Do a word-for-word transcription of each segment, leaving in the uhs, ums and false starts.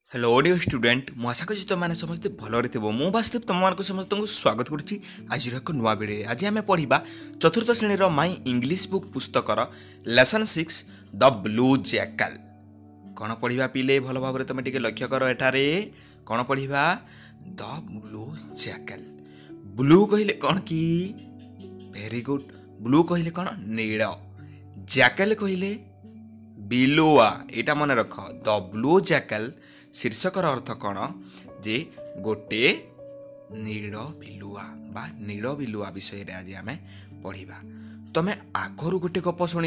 Hello audio student मु आशा करछि तुम समस्ते भलरे थेबो मु वास्तव तुम मानको समस्त स्वागत करुछि आज एक नुआ वीडियो आज आमे पढ़िबा चतुर्थ श्रेणी रो माय इंग्लिश बुक पुस्तकर lesson six the blue jackal कोन पढ़िबा पिले भल भाबरे तुम टिके लक्ष्य करो एठारे कोन पढ़िबा द ब्लू जैकल ब्लू कहिले कोन की वेरी गुड ब्लू कहिले कोन नील जैकल कहिले बिलुआ एटा मन रख द ब्लू जैकल शीर्षकर अर्थ कौन जे गोटे नील बिलुआ बा नील बिलुआ विषय रे आज आम पढ़ा तमें आगरू गोटे गप शुणी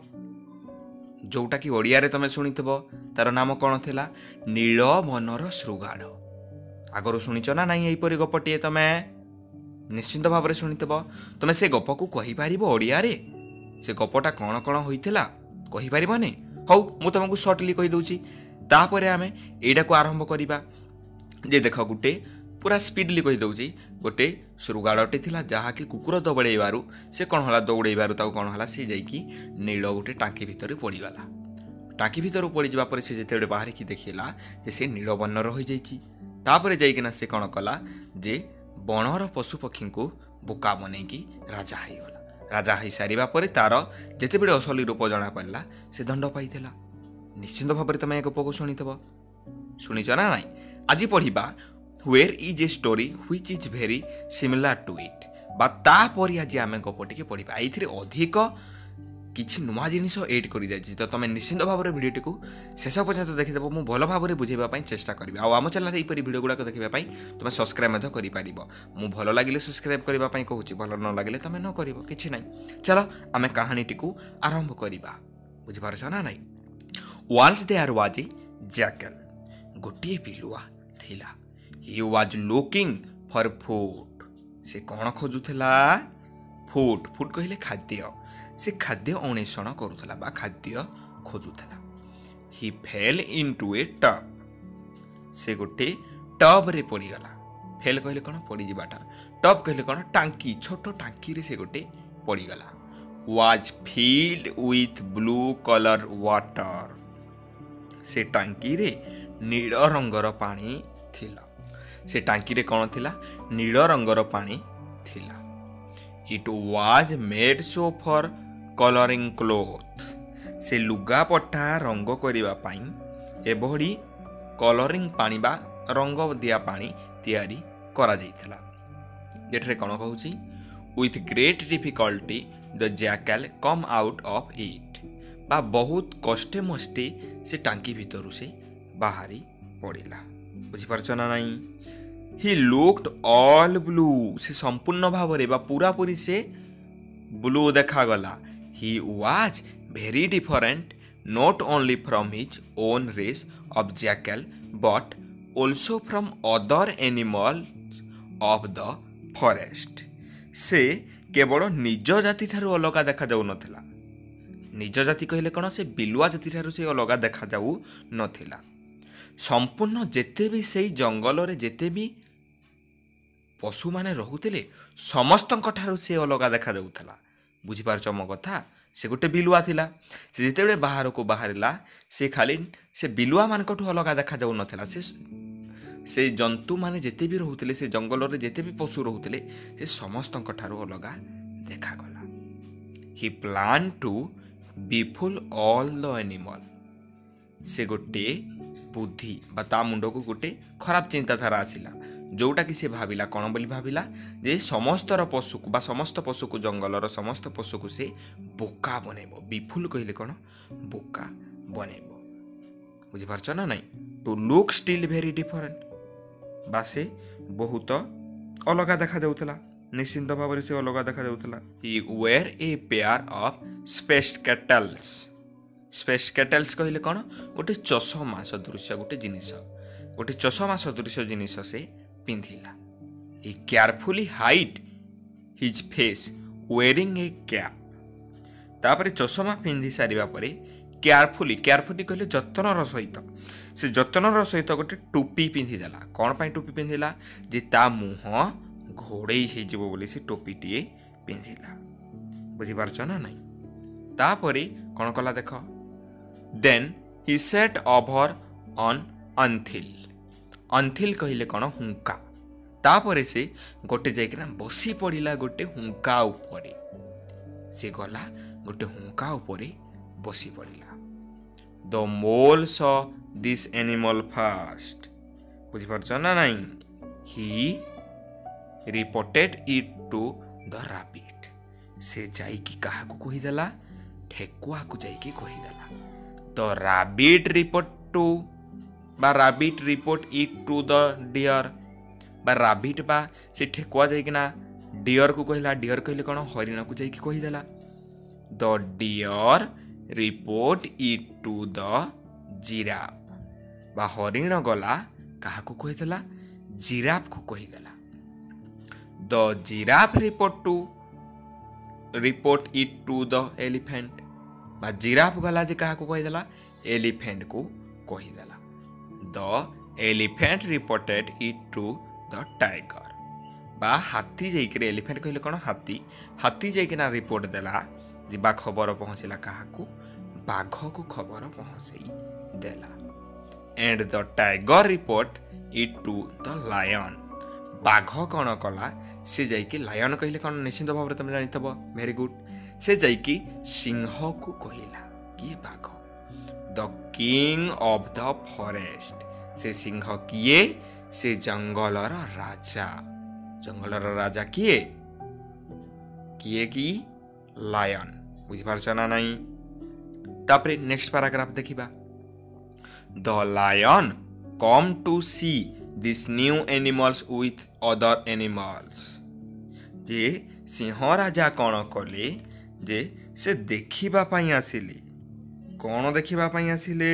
जोटा कि ओडिया रे तमें शुणी तार नाम कौन थिला नील मनर श्रृगाढ़ आगरू शुणीच ना नाई यहीपरी गपटे तमें निश्चिंत भाव में शुणी तमें से गप को कहीपर ओडिया रे से गपटा कौन कौन होइथिला कहीपर नहीं हौ मु तुमको सर्टली कहीदे तापर आम एटा को आरंभ करवा जे देख गोटे पूरा स्पीडली कहीदे गोटे श्रृगाढ़टे थिला जहाँकि कुकुर दौड़ेबार से कौन है दौड़ेबार कौन है सी जाकि नील गोटे टांकी भितर पड़गला टांकी भितर पड़ से जिते बाहर की देखला जे से नील वर्णर हो जापर जाइकिना से कौन कला जे बणर पशुपक्षी को बोका बनईकी राजा होगला राजा हो सारा पर तार जिते बड़े असली रूप जना पड़ा से दंड पाई निश्चिंत भाव में तुम एक गप को शुणिथब शुणीच ना नाई आज पढ़ा where is a story which is very similar to it बा तापर आज आम गपटे पढ़ा ये अधिक किसी नुआ जिनिस एड कर दी तो तुम निश्चिंत भाव में भिडियो को शेष पर्यंत देखीदेव मुझे भल भाव में बुझेगा चेष्टा करी आम चैनल यहीपरि भिडियो गुड़ाक देखापी तुम सब्सक्राइब कर मु भल लगे सब्सक्राइब करने कहूँ भल न लगे तुम न कर कि ना चलो आम कहानी टी आरंभ करवा बुझिपार ना नाई Once there was a jackal. गोटे बिलुआ थिला. He was looking for food. से कौन खोजुला फूड फूड कहले खाद्य से खाद्य अन्वेषण करुला बा खाद्य खोजुला. He fell into a tub. से गोटे टब रे पड़ीगला. फेल कहले कौन पड़ी जाटा टब कहले कौन टांकी छोट टांकी रे से गोटे पड़ीगला. Was filled with blue color water. से टांकी रे नील रंगर पानी थिला से टांकी रे कौन थिला नील रंगर पानी थिला. It was made so for colouring cloth से लुगा पट्टा रंग करिबा पाई एभली कलरिंग पानी बा रंग दिया पानी तैयारी करा जाइथिला. जेठरे कौन कहूची with great difficulty the jackal come out of it बा बहुत कष्टे मष्टे से टांकी भितर से बाहरी पड़ा बुझीपार ना नाई. ही लुक्ड ऑल ब्लू से संपूर्ण भाव में बा पूरा पूरी से ब्लू देखागला. He was very different not only from his own race of jackal but also from other animal of the forest. से केवल निज जाति ठारू अलग देखा जाऊ नथिला. निज जाति कहले कौन से बिलुआ जाति ठारू से अलग देखा जाऊ नथिला. संपूर्ण जेते भी से जंगल रे जेते भी पशु माने रहुतिले समस्तंक ठारू से अलग देखा जाउथला. बुझी पारछ मो कथा से गोटे बिलुआ थिला से जेते बाहर को बाहरला से खाली से बिलुआ मानकठू अलग देखा जाऊ नथिला. से से जंतु माने जेते भी रहुतिले से जंगल रे जेते भी पशु रहुतिले से समस्तंक ठारू अलग देखा गला. He plan to befool all the animal से गोटे बुद्धि बा ता मुंड को गोटे खराब चिंताधारा आसिला जोटा कि से भाविला कौन बोली भाविला जे समस्त पशु को बा समस्त पशु को जंगलर समस्त पशु को से बोका बनेबो. बिफुल कहले कौन बोका बनेबो. बुझिपारछ ना नाई. To look still very different बा से बहुत अलग देखा जाउथला. निश्चिंत भाव से अलग देखा जाउथला. He wear a pair of spectacles. Spectacles कहले कौन गोटे चषमा सदृश गोटे जिनिस गोटे चषमा सदृश जिनिस से पिंधिला. He carefully hide his face wearing a cap. तापर चषमा पिंधि सारिबा परे केयरफुली केयरफुली कहले जतनर सहित से जतनर सहित गोटे टोपी पिंधिदेला. कौन पाई टोपी पिंधिला जे ता मुह घोड़े हो बोली से टोपीटे पिंधिला. बुझीपारछ ना नाई. तापरे कौन कला देख then he sat over on anthill anthill कहले कौन हुंका तापर से गोटे जाइकिना बसी पड़ा गोटे हुंका उपरे से गला गोटे हुंका उपरे बसी पड़ा the mole saw this animal fast बुझिपारछ ना नहीं he reported it to the rabbit से जाइकी काहाकू कहीदेला ठेकुआ को जाइकी कहीदेला द रैबिट रिपोर्ट टू बा rabbit report it to the deer बा रैबिट बा से ठेकुआ जाइकिना डियर को कहला डियर कहले कौन हरिण को जाइकी कहीदेला the deer report it to the giraffe बा हरिण गला काहाकू कहीदेला जिराफ को कहीदेला the giraffe report to report it to the elephant बा जिराफ गला जे काहाकू कहीदेला एलिफेंट को कहीदेला the elephant reported it to the tiger बा हाथी जाइक एलिफेंट कहले कौन हाथी हाथी जाइकिना रिपोर्ट देला जे बा खबर पहुँचला काहाकू बाघ को खबर पहुँचई देला and the tiger report it to the lion बाघ कौन कला से जाइकी लायन कहले कौन निश्चिंत भाव तुम जानिथबो वेरी गुड से जाइकी सिंह को कहला किए बाघ the king of the forest से सिंह किए से जंगलर राजा जंगलर राजा किए किए की लायन बुझिपारछ ना नहीं तापरे नेक्स्ट पैराग्राफ देखिबा the lion come to see this new animals with other animals जे सिंह राजा कौन कले जे से देखिबा पाई आसिले कौन देखिबा पाई आसिले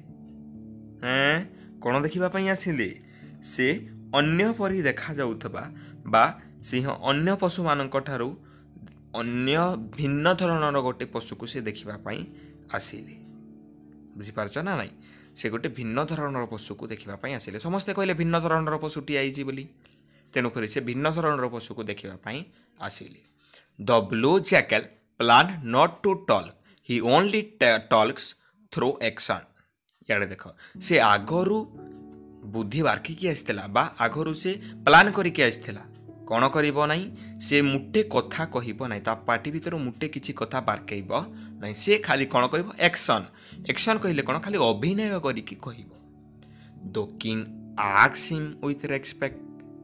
हैं कौन देखिबा पाई आसिले से अन्य परि देखा जाउथबा बा सिंह अन्य पशु मानक ठारू अन्य भिन्न धरणर गोटे पशु को से देखिबा पाई आसिले बुझी पारछ ना नहीं से गोटे भिन्न धरणर पशु को देखिबा पाई आसिले समस्ते कहले भिन्न धरणर पशुटी आइछि बोली तेणु करी से भिन्न धरणर पशु को देखिबा पाई आसिले the blue jackal plan not to talk he only talks through action याडे देख से आगरू बुद्धि बार्किकी आसला बा आगरू से प्लान करके आसला कौन करिबो नहीं से मुटे कथा कहिबो नहीं ता पार्टी भीतर मुटे किछि कथा बार्केइबो नहीं से खाली कौन करिबो एक्शन एक्शन कहले कौन खाली अभिनय करिकी कहिबो the king asks him with respect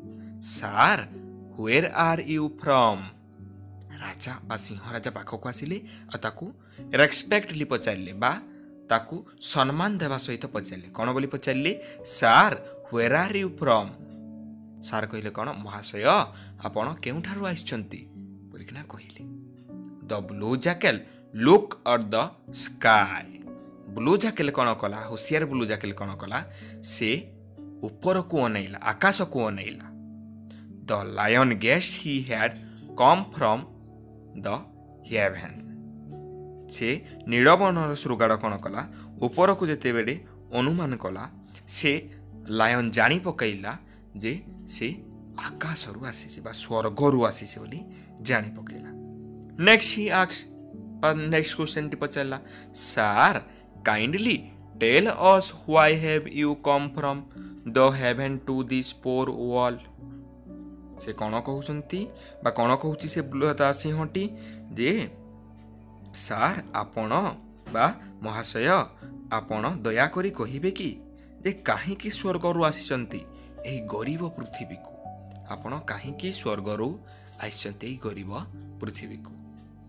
sir where are you from राजा बा सिंह राजा पाखक आसिले आ ताकू रेस्पेक्टली पचारिले बा ताकू सम्मान देवा सहित पचारिले कौन बोली पचारिले sir where are you from sir कहले कौन महाशय आपण केउठारु आइछंती बोलिकिना कहिले the blue jackal look at the sky blue jackal कौन कला होशियार ब्लू जैकल कौन कला से ऊपर को अनैला आकाश को अनैला the lion guess he had come from the heaven से नीलबर्णर श्रृगाड़ कौन कला ऊपर को जेते बेले अनुमान कला से लायन जानी पकईला जे से आकाश रु आसी बा स्वर्ग रु आसी बोली जानी पकईला next he asks next question टी पचारला sir kindly tell us why have you come from the heaven to this poor world से कौन कहउछंती बा कौन कहउची से सिंहटी जे सार आपण बा महाशय आपण दया करी कहिबे कि जे काहींकी स्वर्ग रु आसीचंती एही गरीब पृथ्वी को आपण काहींकी स्वर्ग रु आसीचंती एही गरीब पृथ्वी को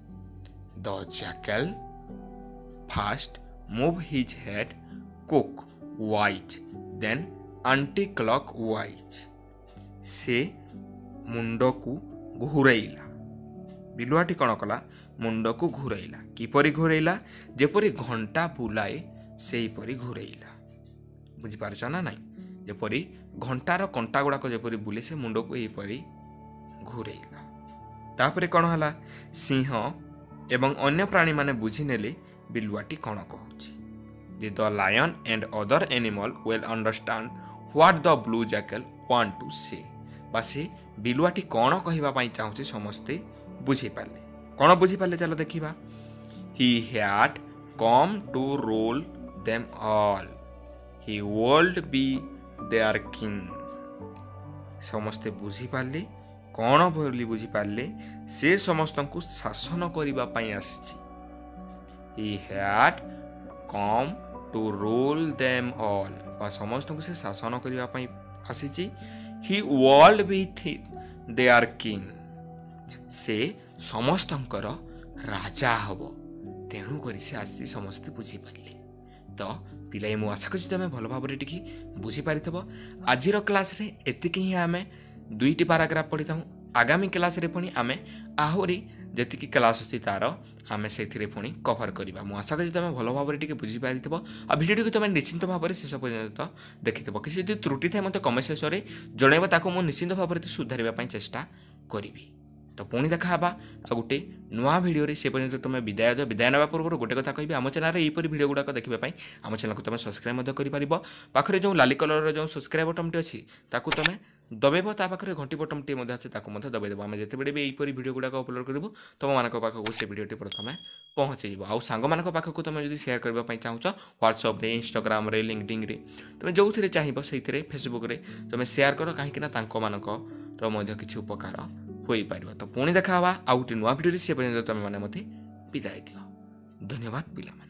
the jackal first move his head clockwise then anticlockwise से मुंड को घुरैला बिलुआटी कौन कला मुंड को घुरैला किपरि घुरैला जेपरि घंटा बुलाए सेहीपरि घुरैला बुझिपारछ ना नहीं जेपरि घंटार कंटा गुड़ाक जेपरि बुले से मुंड को एहीपरि घुरैला तापरे कौन हला सिंह एवं अन्य प्राणी माने बुझी नेले बिलुआटी कौन कहूची the lion and other animal will understand what the blue jackal want to say बासे बिलुआटी कौन कहवा पाई चाहूँ समस्ते बुझी पारे कौन बुझी पारे चलो देखा he had come to rule them all he would be their king. ସମସ୍ତେ ବୁଝିପାରିଲେ କ'ଣ ବୋଲି ବୁଝିପାରିଲେ ସେ ସମସ୍ତଙ୍କୁ ଶାସନ କରିବା ପାଇଁ ଆସିଛି। He had come to rule them all ବା ସମସ୍ତଙ୍କୁ ସେ ଶାସନ କରିବା ପାଇଁ ଆସିଛି। He would be their king ସେ ସମସ୍ତଙ୍କର ରାଜା ହବ। ତେଣୁକରି ସେ ଆସି ସମସ୍ତେ ବୁଝିପାରିଲେ। ତ ପିଲାଏ ମୁଁ ଆଶା କରୁଛି ତୁମେ ଭଲ ଭାବରେ ଟିକେ ବୁଝିପାରିଥିବ। ଆଜିର କ୍ଲାସ୍ରେ ଏତିକି ହିଁ ଆମେ ଦୁଇଟି ପାରାଗ୍ରାଫ ପଢ଼ିଥାଉ। ଆଗାମୀ କ୍ଲାସ୍ରେ ପୁଣି ଆମେ ଆହୁରି ଯେତିକି କ୍ଲାସ୍ ଅଛି ତା'ର ଆମେ ସେଥିରେ ପୁଣି କଭର କରିବା। ମୁଁ ଆଶା କରୁଛି ତୁମେ ଭଲ ଭାବରେ ଟିକେ ବୁଝିପାରିଥିବ। ଆଉ ଭିଡ଼ିଓଟିକୁ ତୁମେ ନିଶ୍ଚିନ୍ତ ଭାବରେ ଶେଷ ପର୍ଯ୍ୟନ୍ତ ଦେଖିଥିବ। କିଛି ଯଦି ତ୍ରୁଟି ଥାଏ ମୋତେ କମେଣ୍ଟ ସେକ୍ସନରେ ଜଣାଇବ, ତାକୁ ମୁଁ ନିଶ୍ଚିନ୍ତ ଭାବରେ ସୁଧାରିବା ପାଇଁ ଚେଷ୍ଟା କରିବି। ତ ପୁଣି ଦେଖା ହେବା ଆଉ ଗୋଟେ ନୂଆ ଭିଡ଼ିଓରେ। ସେ ପର୍ଯ୍ୟନ୍ତ ତୁମେ ବିଦାୟ ଦିଅ। ବିଦାୟ ନେବା ପୂର୍ବରୁ ଗୋଟେ କଥା କହିବି, ଆମ ଚ୍ୟାନେଲରେ ଏହିପରି ଭିଡ଼ିଓ ଗୁଡ଼ାକ ଦେଖିବା ପାଇଁ ଆମ ଚ୍ୟାନେଲକୁ ତୁମେ ସବସ୍କ୍ରାଇବ୍ ମଧ୍ୟ କରିପାରିବ। ପାଖରେ ଯେଉଁ ଲାଲି କଲରର ଯେଉଁ ସବସ୍କ୍ରାଇବ୍ ବଟନ୍ଟି ଅଛି ତାକୁ ତୁମେ ଦବାଇବ। ତା ପାଖରେ ଘଣ୍ଟି ବଟନ୍ଟି ମଧ୍ୟ ଅଛି ତାକୁ ମଧ୍ୟ ଦବାଇ ଦେବ। ଆମେ ଯେତେବେଳେ ବି ଏହିପରି ଭିଡ଼ିଓ ଗୁଡ଼ାକ ଅପଲୋଡ଼ କରିବୁ ତୁମମାନଙ୍କ ପାଖକୁ ସେ ଭିଡ଼ିଓଟି ପ୍ରଥମେ ପହଞ୍ଚାଇବ। ଆଉ ସାଙ୍ଗମାନଙ୍କ ପାଖକୁ ତୁମେ ଯଦି ସେୟାର କରିବା ପାଇଁ ଚାହୁଁଛ ହ୍ୱାଟ୍ସଆପ୍ରେ, ଇନଷ୍ଟାଗ୍ରାମରେ, ଲିଙ୍କଡିନ୍ରେ, ତୁମେ ଯେଉଁଥିରେ ଚାହିଁବ ସେଇଥିରେ, ଫେସବୁକ୍ରେ ତୁମେ ସେୟାର କର, କାହିଁକିନା ତାଙ୍କମାନଙ୍କର ମଧ୍ୟ କିଛି ଉପକାର ହୋଇପାରିବ। ତ ପୁଣି ଦେଖା ହେବା ଆଉ ଗୋଟେ ନୂଆ ଭିଡ଼ିଓରେ। ସେ ପର୍ଯ୍ୟନ୍ତ ତୁମେମାନେ ମୋତେ ବିଦାୟ ଦିଅ। ଧନ୍ୟବାଦ ପିଲାମାନେ।